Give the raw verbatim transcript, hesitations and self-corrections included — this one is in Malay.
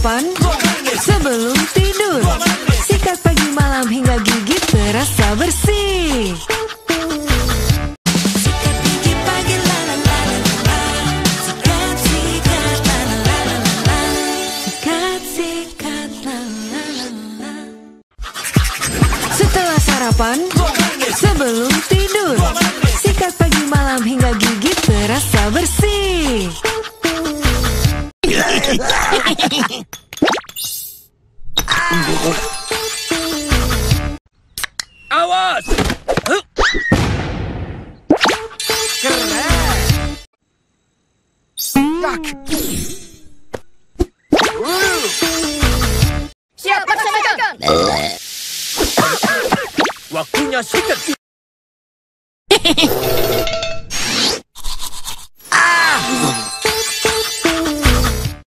sarapan sebelum tidur. Sikat pagi malam hingga gigi terasa bersih. Sikat gigi pagi la la la la la. Sikat sikat la la la la la. Sikat sikat la la la la. Setelah sarapan sebelum tidur. Sikat pagi malam hingga gigi terasa bersih. Awas! Keren! Yak! Siap laksanakan! Waktunya sikat gigi.